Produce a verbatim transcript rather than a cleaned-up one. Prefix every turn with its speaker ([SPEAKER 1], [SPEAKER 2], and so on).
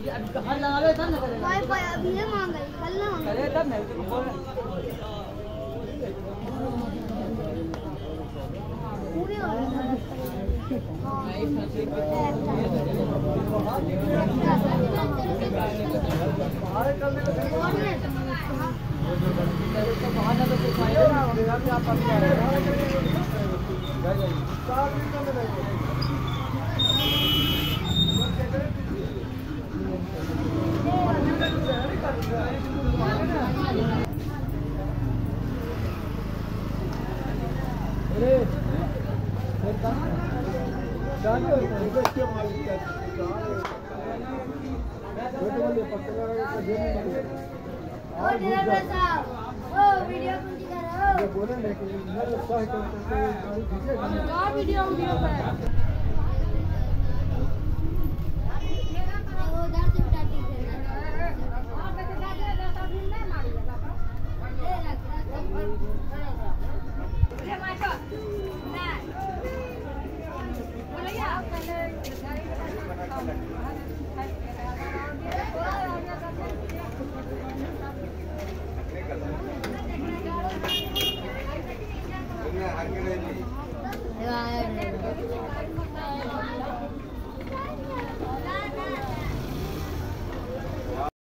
[SPEAKER 1] हर लगा लो तब ना करेगा।
[SPEAKER 2] वाईफाई अभी है मांगा कल ना मांगा
[SPEAKER 1] करे तब मैं तो बोल
[SPEAKER 2] पूरी हो गई वीडियो वीडियो